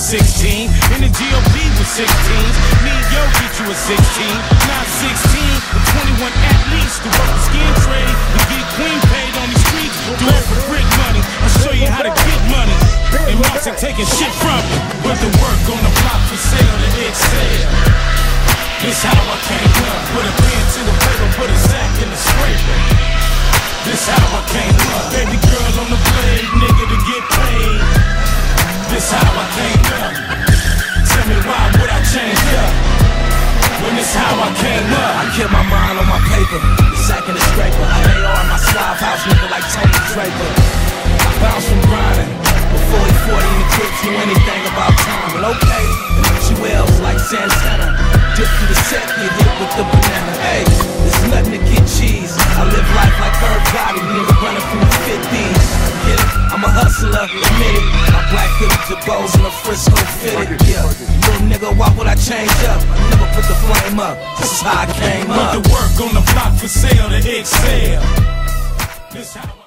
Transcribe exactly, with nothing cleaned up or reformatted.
sixteen, and the G O P was sixteen. Me and yo get you a sixteen, not sixteen, and twenty-one at least to work the skin trade and get queen paid on the streets. Do it for brick money. I'll show you how to get money. And Marks ain't taking shit from you. Went to work on the block for sale to excel. This how I came up. Put a pen to the paper, put a sack in the scraper. This how I came up. Baby girl on the blade, nigga to get paid. This how I came up. Tell me why would I change up when this how I came up? I kept my mind on my paper, the sack and the scraper. I A R in my slide house, nigga like Tony Draper. I bounced from grinding before he forty and the kids knew anything about time. Well, okay, she wells like Santana. Dip through the set, get hit with the banana. Hey, there's nothing to get cheese. I live life like Bird Body, nigga running from the fifties. Get it? I'm a hustler, admit it. My black Billy Jabos and a Frisco fitted. Yeah, little nigga, why would I change up? I never put the flame up. This is how I came up. Went to work on the block for sale to excel. This how